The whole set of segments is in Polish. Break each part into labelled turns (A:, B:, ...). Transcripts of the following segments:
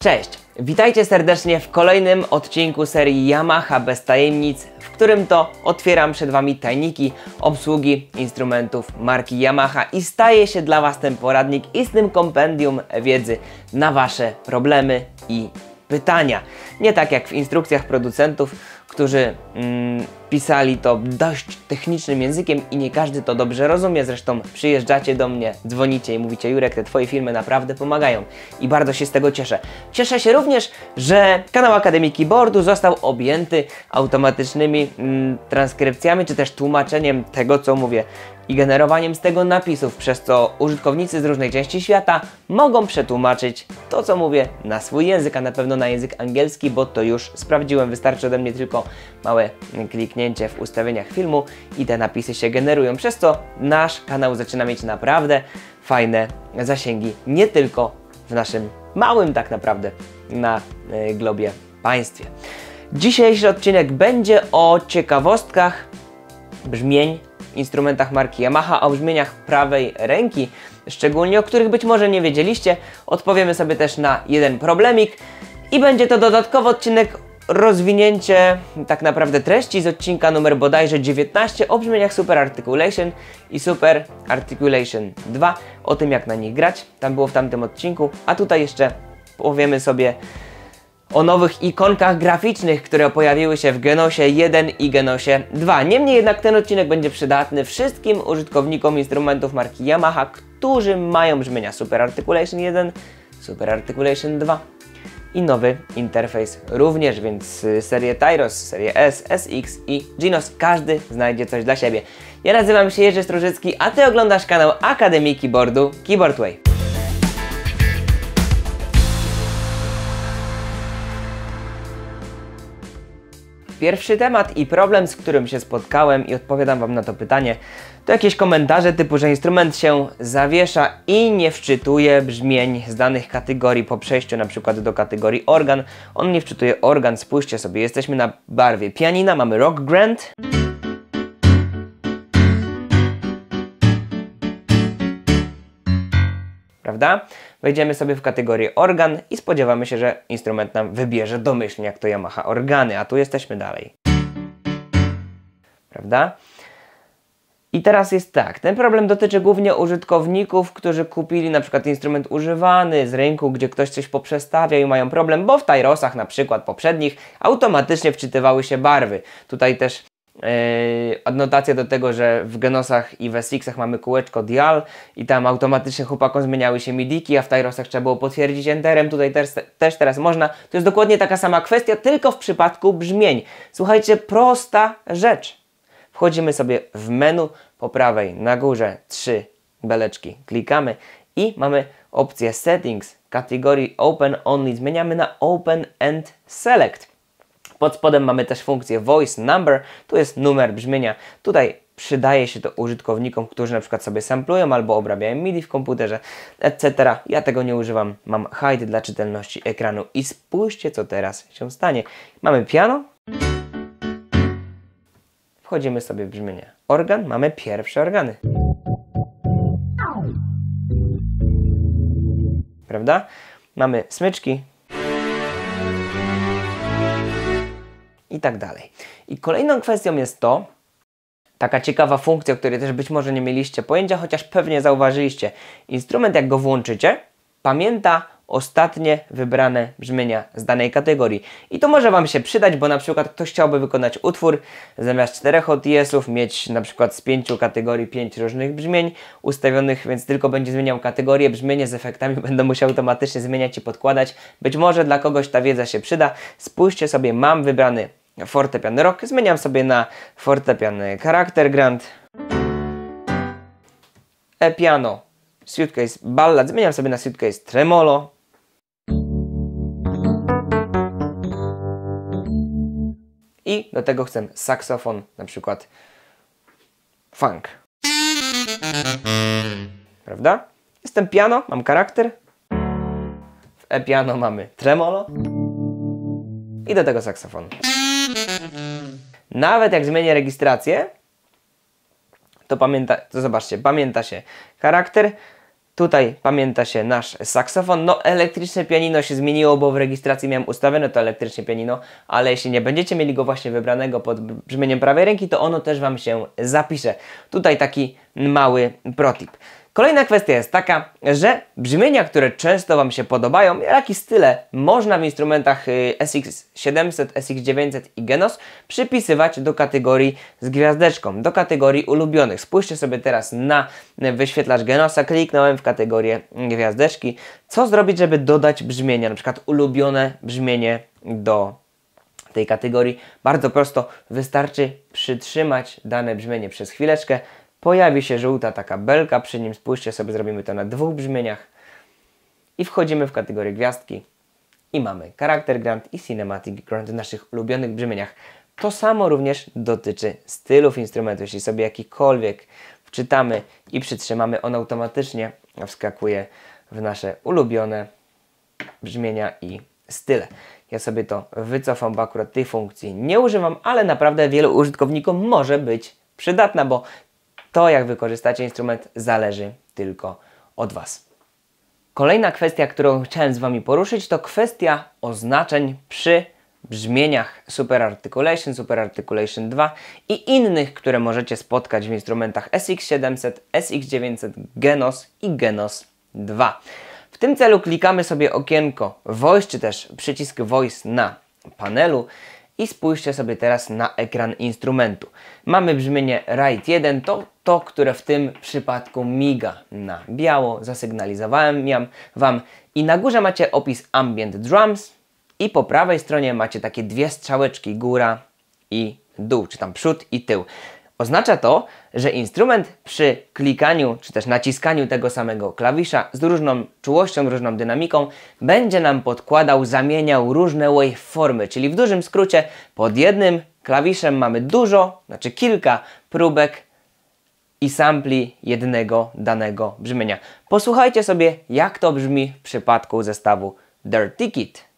A: Cześć! Witajcie serdecznie w kolejnym odcinku serii Yamaha bez tajemnic, w którym to otwieram przed Wami tajniki obsługi instrumentów marki Yamaha i staje się dla Was ten poradnik istnym kompendium wiedzy na Wasze problemy i pytania. Nie tak jak w instrukcjach producentów, którzy pisali to dość technicznym językiem i nie każdy to dobrze rozumie. Zresztą przyjeżdżacie do mnie, dzwonicie i mówicie: Jurek, te Twoje filmy naprawdę pomagają i bardzo się z tego cieszę. Cieszę się również, że kanał Akademii Keyboardu został objęty automatycznymi transkrypcjami, czy też tłumaczeniem tego, co mówię i generowaniem z tego napisów, przez co użytkownicy z różnej części świata mogą przetłumaczyć to, co mówię, na swój język, a na pewno na język angielski, bo to już sprawdziłem. Wystarczy ode mnie tylko małe kliknięcie w ustawieniach filmu i te napisy się generują, przez co nasz kanał zaczyna mieć naprawdę fajne zasięgi, nie tylko w naszym małym tak naprawdę na globie państwie. Dzisiejszy odcinek będzie o ciekawostkach brzmień w instrumentach marki Yamaha, o brzmieniach prawej ręki, szczególnie o których być może nie wiedzieliście. Odpowiemy sobie też na jeden problemik i będzie to dodatkowo odcinek rozwinięcie tak naprawdę treści z odcinka numer bodajże 19 o brzmieniach Super Articulation i Super Articulation 2, o tym jak na nich grać. Tam było w tamtym odcinku, a tutaj jeszcze powiemy sobie o nowych ikonkach graficznych, które pojawiły się w Genosie 1 i Genosie 2. Niemniej jednak ten odcinek będzie przydatny wszystkim użytkownikom instrumentów marki Yamaha, którzy mają brzmienia Super Articulation 1, Super Articulation 2 i nowy interfejs również, więc serię Tyros, serię S, SX i Genos, każdy znajdzie coś dla siebie. Ja nazywam się Jerzy Strużycki, a Ty oglądasz kanał Akademii Keyboardu Keyboard Way. Pierwszy temat i problem, z którym się spotkałem i odpowiadam Wam na to pytanie, to jakieś komentarze typu, że instrument się zawiesza i nie wczytuje brzmień z danych kategorii po przejściu na przykład do kategorii organ. On nie wczytuje organ, spójrzcie sobie, jesteśmy na barwie pianina, mamy rock grand. Prawda? Wejdziemy sobie w kategorię organ i spodziewamy się, że instrument nam wybierze domyślnie, jak to Yamaha organy, a tu jesteśmy dalej. Prawda? I teraz jest tak, ten problem dotyczy głównie użytkowników, którzy kupili na przykład instrument używany z rynku, gdzie ktoś coś poprzestawia i mają problem, bo w Tyrosach na przykład poprzednich automatycznie wczytywały się barwy. Tutaj też adnotacja do tego, że w Genosach i w SX-ach mamy kółeczko dial i tam automatycznie chłopakom zmieniały się midiki, a w Tyrosach trzeba było potwierdzić enterem, tutaj też teraz można. To jest dokładnie taka sama kwestia, tylko w przypadku brzmień. Słuchajcie, prosta rzecz. Wchodzimy sobie w menu po prawej na górze, 3 beleczki, klikamy i mamy opcję Settings, kategorii Open Only, zmieniamy na Open and Select. Pod spodem mamy też funkcję Voice Number, tu jest numer brzmienia. Tutaj przydaje się to użytkownikom, którzy na przykład sobie samplują albo obrabiają MIDI w komputerze, etc. Ja tego nie używam, mam hide dla czytelności ekranu i spójrzcie, co teraz się stanie. Mamy piano, wchodzimy sobie w brzmienie organ, mamy pierwsze organy. Prawda? Mamy smyczki i tak dalej. I kolejną kwestią jest to, taka ciekawa funkcja, o której też być może nie mieliście pojęcia, chociaż pewnie zauważyliście. Instrument, jak go włączycie, pamięta ostatnie wybrane brzmienia z danej kategorii. I to może Wam się przydać, bo na przykład ktoś chciałby wykonać utwór, zamiast 4 OTS-ów mieć na przykład z 5 kategorii 5 różnych brzmień ustawionych, więc tylko będzie zmieniał kategorię, brzmienie z efektami będą musiał automatycznie zmieniać i podkładać. Być może dla kogoś ta wiedza się przyda. Spójrzcie sobie, mam wybrany fortepian rock, zmieniam sobie na fortepian charakter grand, e-piano, suitcase ballad, zmieniam sobie na suitcase tremolo, i do tego chcę saksofon, na przykład funk. Prawda? Jestem piano, mam charakter, w e-piano mamy tremolo i do tego saksofon. Nawet jak zmienię rejestrację, to zobaczcie, pamięta się charakter, Tutaj pamięta się nasz saksofon. No elektryczne pianino się zmieniło, bo w rejestracji miałem ustawione to elektryczne pianino, ale jeśli nie będziecie mieli go właśnie wybranego pod brzmieniem prawej ręki, to ono też Wam się zapisze. Tutaj taki mały protip. Kolejna kwestia jest taka, że brzmienia, które często Wam się podobają, jak i style, można w instrumentach SX700, SX900 i Genos przypisywać do kategorii z gwiazdeczką, do kategorii ulubionych. Spójrzcie sobie teraz na wyświetlacz Genosa, kliknąłem w kategorię gwiazdeczki. Co zrobić, żeby dodać brzmienia, na przykład ulubione brzmienie do tej kategorii? Bardzo prosto, wystarczy przytrzymać dane brzmienie przez chwileczkę. Pojawi się żółta taka belka przy nim, spójrzcie sobie, zrobimy to na 2 brzmieniach i wchodzimy w kategorię gwiazdki i mamy Character Grant i Cinematic Grant w naszych ulubionych brzmieniach. To samo również dotyczy stylów instrumentu. Jeśli sobie jakikolwiek wczytamy i przytrzymamy, on automatycznie wskakuje w nasze ulubione brzmienia i style. Ja sobie to wycofam, bo akurat tej funkcji nie używam, ale naprawdę wielu użytkownikom może być przydatna, bo to, jak wykorzystacie instrument, zależy tylko od Was. Kolejna kwestia, którą chciałem z Wami poruszyć, to kwestia oznaczeń przy brzmieniach Super Articulation, Super Articulation 2 i innych, które możecie spotkać w instrumentach SX700, SX900, Genos i Genos 2. W tym celu klikamy sobie okienko Voice, czy też przycisk Voice na panelu i spójrzcie sobie teraz na ekran instrumentu. Mamy brzmienie Write 1, to, które w tym przypadku miga na biało, zasygnalizowałem Wam. I na górze macie opis Ambient Drums i po prawej stronie macie takie 2 strzałeczki, góra i dół, czy tam przód i tył. Oznacza to, że instrument przy klikaniu, czy też naciskaniu tego samego klawisza z różną czułością, różną dynamiką, będzie nam podkładał, zamieniał różne waveformy, czyli w dużym skrócie pod jednym klawiszem mamy kilka próbek i sampli jednego danego brzmienia. Posłuchajcie sobie, jak to brzmi w przypadku zestawu Dirty Kid.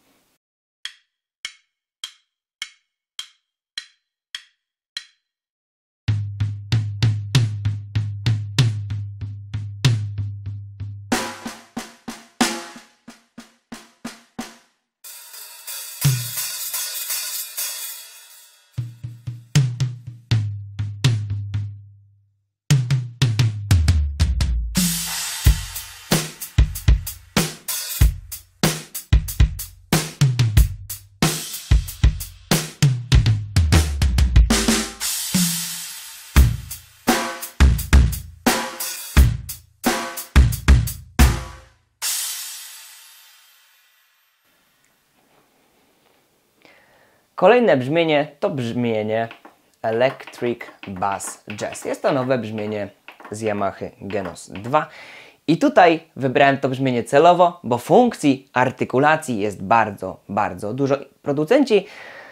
A: Kolejne brzmienie to brzmienie Electric Bass Jazz. Jest to nowe brzmienie z Yamaha Genos 2. I tutaj wybrałem to brzmienie celowo, bo funkcji artykulacji jest bardzo, bardzo dużo. Producenci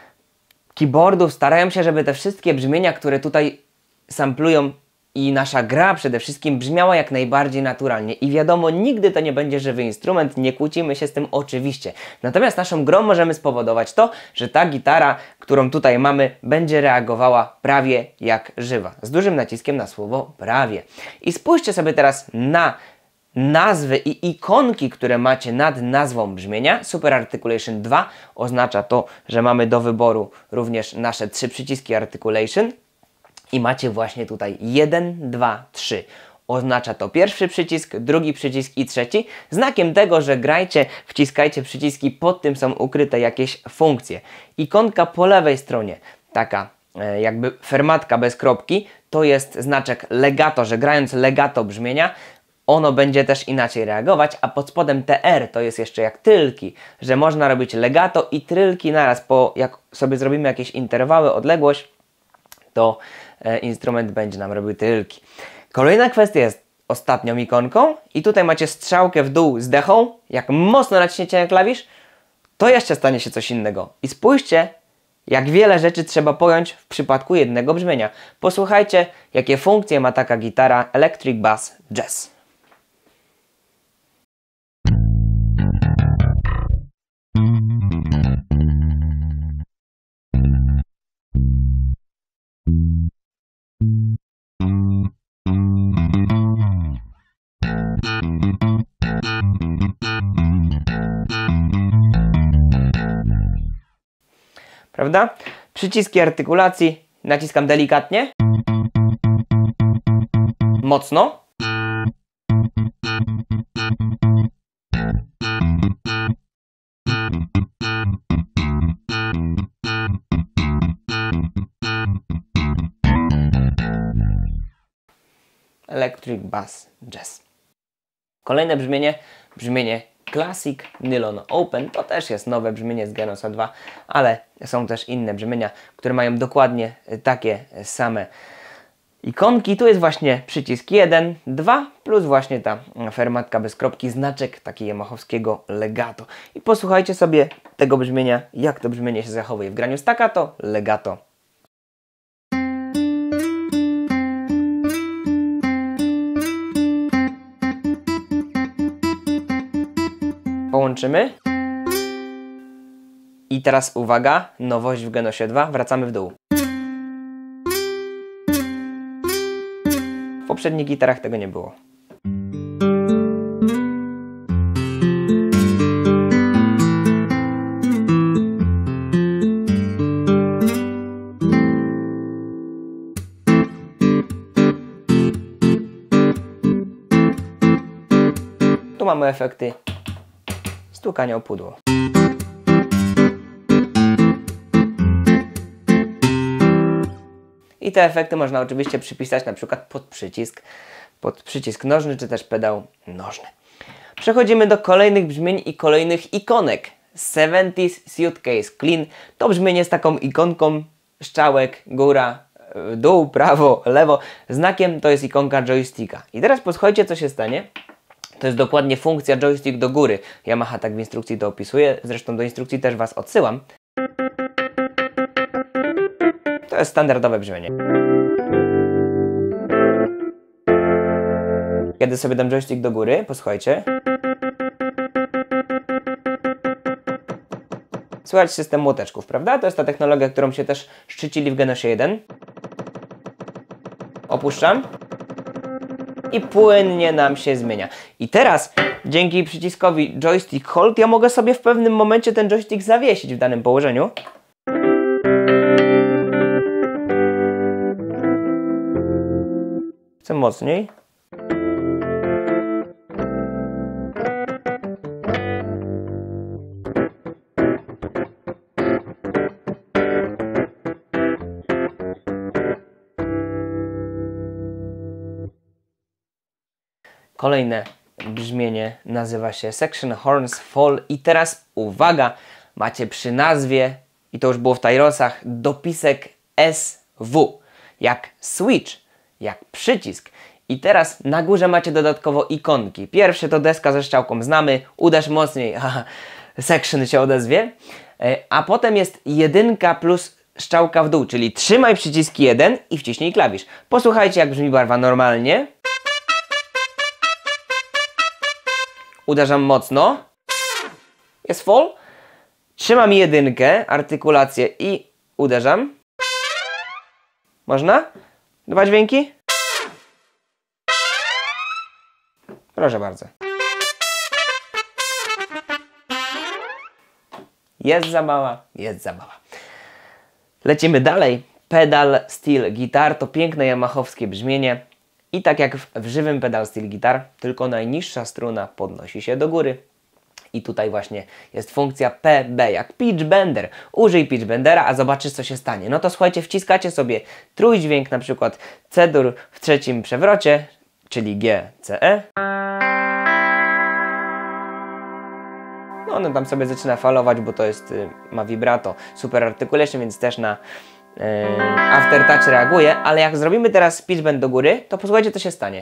A: keyboardów starają się, żeby te wszystkie brzmienia, które tutaj samplują i nasza gra przede wszystkim brzmiała jak najbardziej naturalnie. I wiadomo, nigdy to nie będzie żywy instrument, nie kłócimy się z tym oczywiście. Natomiast naszą grą możemy spowodować to, że ta gitara, którą tutaj mamy, będzie reagowała prawie jak żywa. Z dużym naciskiem na słowo prawie. I spójrzcie sobie teraz na nazwy i ikonki, które macie nad nazwą brzmienia. Super Articulation 2 oznacza to, że mamy do wyboru również nasze 3 przyciski Articulation. I macie właśnie tutaj 1, 2, 3. Oznacza to pierwszy przycisk, drugi przycisk i trzeci. Znakiem tego, że grajcie, wciskajcie przyciski, pod tym są ukryte jakieś funkcje. Ikonka po lewej stronie, taka jakby fermatka bez kropki, to jest znaczek legato, że grając legato brzmienia, ono będzie też inaczej reagować, a pod spodem TR to jest jeszcze jak tylki, że można robić legato i trylki naraz, jak sobie zrobimy jakieś interwały, odległość, to instrument będzie nam robił tylki. Kolejna kwestia jest ostatnią ikonką i tutaj macie strzałkę w dół z dechą. Jak mocno naciśniecie na klawisz, to jeszcze stanie się coś innego. I spójrzcie, jak wiele rzeczy trzeba pojąć w przypadku jednego brzmienia. Posłuchajcie, jakie funkcje ma taka gitara Electric Bass Jazz. prawda? Przyciski artykulacji, naciskam delikatnie, mocno, Electric Bass Jazz. Kolejne brzmienie, brzmienie Classic Nylon Open. To też jest nowe brzmienie z Genosa 2, ale są też inne brzmienia, które mają dokładnie takie same ikonki. Tu jest właśnie przycisk 1, 2 plus właśnie ta fermatka bez kropki, znaczek taki yamahowskiego legato. I posłuchajcie sobie tego brzmienia, jak to brzmienie się zachowuje w graniu staccato, legato. Połączymy. I teraz uwaga, nowość w Genosie 2, wracamy w dół. W poprzednich gitarach tego nie było. Tu mamy efekty stukania o pudło. I te efekty można oczywiście przypisać na przykład pod przycisk nożny, czy też pedał nożny. Przechodzimy do kolejnych brzmień i kolejnych ikonek. 70's Suitcase Clean to brzmienie z taką ikonką strzałek, góra, dół, prawo, lewo. Znakiem to jest ikonka joysticka. I teraz posłuchajcie, co się stanie. To jest dokładnie funkcja joystick do góry. Yamaha tak w instrukcji to opisuje, zresztą do instrukcji też Was odsyłam. To jest standardowe brzmienie. Kiedy sobie dam joystick do góry, posłuchajcie. Słychać system młoteczków, prawda? To jest ta technologia, którą się też szczycili w Genosie 1. Opuszczam. I płynnie nam się zmienia. I teraz dzięki przyciskowi joystick hold ja mogę sobie w pewnym momencie ten joystick zawiesić w danym położeniu. Chcę mocniej. Kolejne brzmienie nazywa się Section Horns Fall i teraz uwaga, macie przy nazwie, i to już było w Tyrosach, dopisek SW, jak switch, jak przycisk. I teraz na górze macie dodatkowo ikonki. Pierwsze to deska ze strzałką, znamy, uderz mocniej, haha, section się odezwie. A potem jest 1 plus strzałka w dół, czyli trzymaj przyciski 1 i wciśnij klawisz. Posłuchajcie, jak brzmi barwa normalnie. Uderzam mocno. Jest fall. Trzymam 1, artykulację i uderzam. Można? 2 dźwięki? Proszę bardzo. Jest zabawa, jest zabawa. Lecimy dalej. Pedal steel guitar to piękne yamahowskie brzmienie. I tak jak w żywym pedal steel guitar, tylko najniższa struna podnosi się do góry. I tutaj właśnie jest funkcja PB, jak pitch bender. Użyj pitch bendera, a zobaczysz, co się stanie. No to słuchajcie, wciskacie sobie trójdźwięk, na przykład C-dur w trzecim przewrocie, czyli G, C, E. No on tam sobie zaczyna falować, bo to jest, ma vibrato, super articulation, więc też na aftertouch reaguje, ale jak zrobimy teraz pitch bend do góry, to posłuchajcie, co się stanie.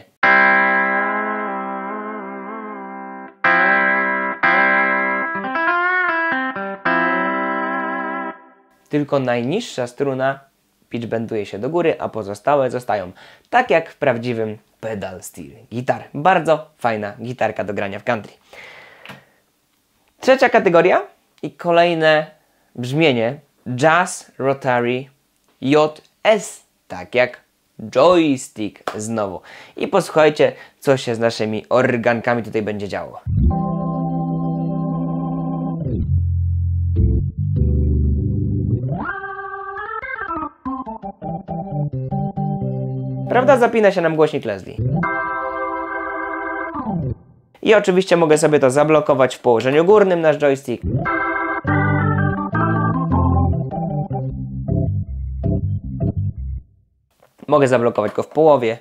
A: Tylko najniższa struna pitch benduje się do góry, a pozostałe zostają tak jak w prawdziwym pedal steel guitar. Bardzo fajna gitarka do grania w country. Trzecia kategoria i kolejne brzmienie Jazz Rotary JS, tak jak joystick znowu. I posłuchajcie, co się z naszymi organkami tutaj będzie działo. Prawda? Zapina się nam głośnik Leslie. I oczywiście mogę sobie to zablokować w położeniu górnym, nasz joystick. Mogę zablokować go w połowie.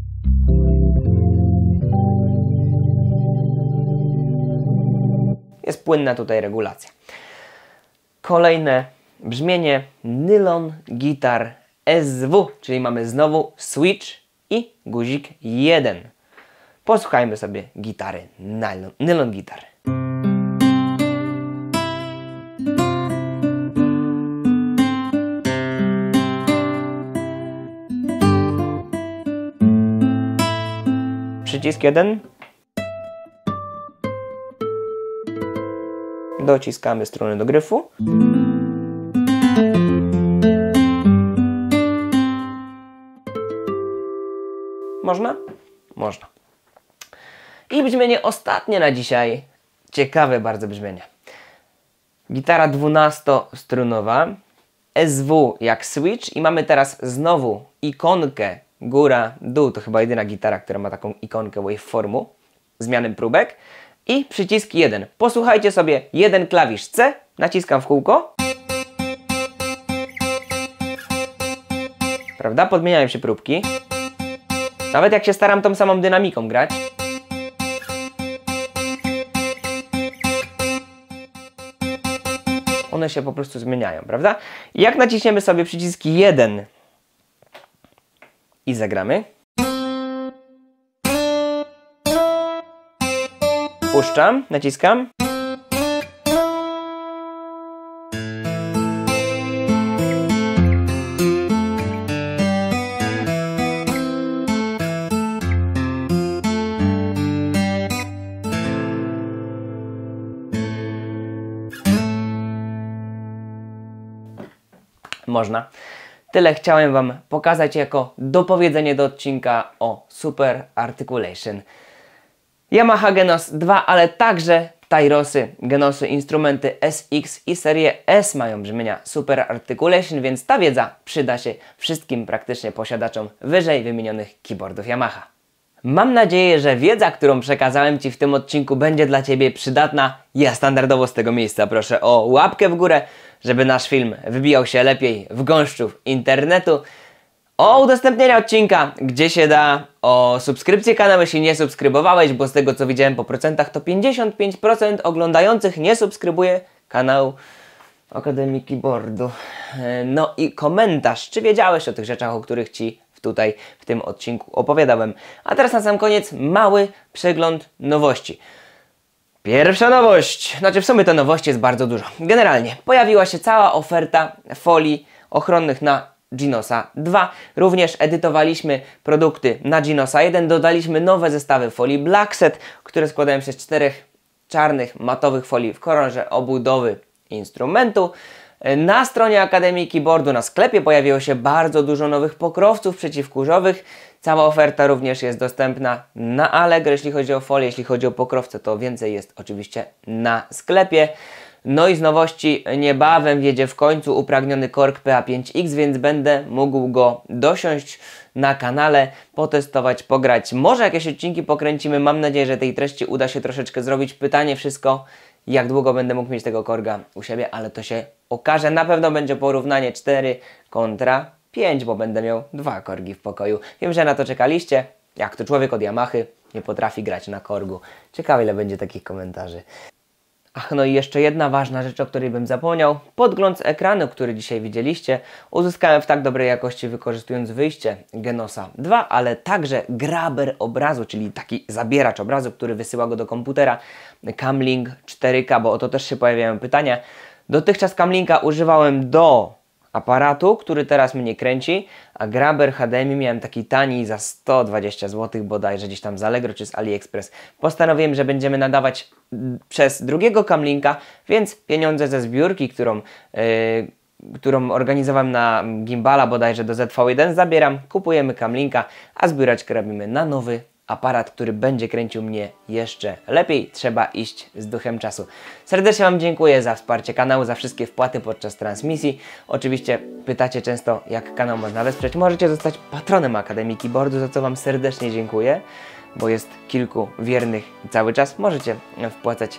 A: Jest płynna tutaj regulacja. Kolejne brzmienie Nylon Guitar SW, czyli mamy znowu switch i guzik 1. Posłuchajmy sobie gitary Nylon Guitar. Przycisk 1. Dociskamy strunę do gryfu. Można? Można. I brzmienie ostatnie na dzisiaj. Ciekawe bardzo brzmienie. Gitara 12-strunowa. SW jak switch i mamy teraz znowu ikonkę góra, dół. To chyba jedyna gitara, która ma taką ikonkę waveformu. Zmiany próbek. I przycisk 1. Posłuchajcie sobie jeden klawisz C. Naciskam w kółko. Prawda? Podmieniają się próbki. Nawet jak się staram tą samą dynamiką grać. One się po prostu zmieniają, prawda? I jak naciśniemy sobie przycisk 1 i zagramy. Puszczam, naciskam. Można. Tyle chciałem Wam pokazać jako dopowiedzenie do odcinka o Super Articulation. Yamaha Genos 2, ale także Tyrosy, Genosy, instrumenty SX i serie S mają brzmienia Super Articulation, więc ta wiedza przyda się wszystkim praktycznie posiadaczom wyżej wymienionych keyboardów Yamaha. Mam nadzieję, że wiedza, którą przekazałem Ci w tym odcinku, będzie dla Ciebie przydatna. Ja standardowo z tego miejsca proszę o łapkę w górę, żeby nasz film wybijał się lepiej w gąszczu internetu. O udostępnienie odcinka, gdzie się da, o subskrypcję kanału, jeśli nie subskrybowałeś, bo z tego co widziałem po procentach, to 55% oglądających nie subskrybuje kanału Akademii Keyboardu. No i komentarz, czy wiedziałeś o tych rzeczach, o których Ci tutaj w tym odcinku opowiadałem. A teraz na sam koniec mały przegląd nowości. Pierwsza nowość, znaczy w sumie to nowości jest bardzo dużo. Generalnie pojawiła się cała oferta folii ochronnych na Genosa 2. Również edytowaliśmy produkty na Genosa 1. Dodaliśmy nowe zestawy folii Blackset, które składają się z 4 czarnych matowych folii w kolorze obudowy instrumentu. Na stronie Akademii Keyboardu na sklepie pojawiło się bardzo dużo nowych pokrowców przeciwkurzowych. Cała oferta również jest dostępna na Allegro, jeśli chodzi o folię, jeśli chodzi o pokrowce, to więcej jest oczywiście na sklepie. No i z nowości niebawem wjedzie w końcu upragniony Korg PA5X, więc będę mógł go dosiąść na kanale, potestować, pograć. Może jakieś odcinki pokręcimy, mam nadzieję, że tej treści uda się troszeczkę zrobić. Pytanie wszystko, jak długo będę mógł mieć tego Korga u siebie, ale to się okaże. Na pewno będzie porównanie 4 kontra 5, bo będę miał 2 korgi w pokoju. Wiem, że na to czekaliście. Jak to człowiek od Yamahy nie potrafi grać na korgu. Ciekawe, ile będzie takich komentarzy. Ach, no i jeszcze jedna ważna rzecz, o której bym zapomniał. Podgląd z ekranu, który dzisiaj widzieliście, uzyskałem w tak dobrej jakości, wykorzystując wyjście Genosa 2, ale także graber obrazu, czyli taki zabieracz obrazu, który wysyła go do komputera. Camlink 4K, bo o to też się pojawiają pytania. Dotychczas Camlinka używałem do aparatu, który teraz mnie kręci, a graber HDMI miałem taki tani za 120 zł bodajże gdzieś tam z Allegro czy z AliExpress. Postanowiłem, że będziemy nadawać przez drugiego Camlinka, więc pieniądze ze zbiórki, którą organizowałem na gimbala bodajże do ZV1 zabieram, kupujemy Camlinka, a zbióreczkę robimy na nowy aparat, który będzie kręcił mnie jeszcze lepiej. Trzeba iść z duchem czasu. Serdecznie Wam dziękuję za wsparcie kanału, za wszystkie wpłaty podczas transmisji. Oczywiście pytacie często, jak kanał można wesprzeć. Możecie zostać patronem Akademii Keyboardu, za co Wam serdecznie dziękuję, bo jest kilku wiernych cały czas. Możecie wpłacać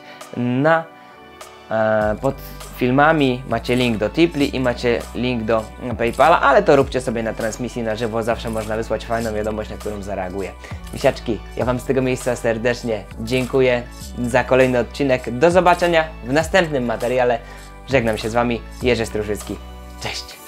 A: pod filmami, macie link do Tipli i macie link do PayPala, ale to róbcie sobie na transmisji na żywo, zawsze można wysłać fajną wiadomość, na którą zareaguję. Misiaczki, ja Wam z tego miejsca serdecznie dziękuję za kolejny odcinek. Do zobaczenia w następnym materiale. Żegnam się z Wami, Jerzy Struszycki. Cześć!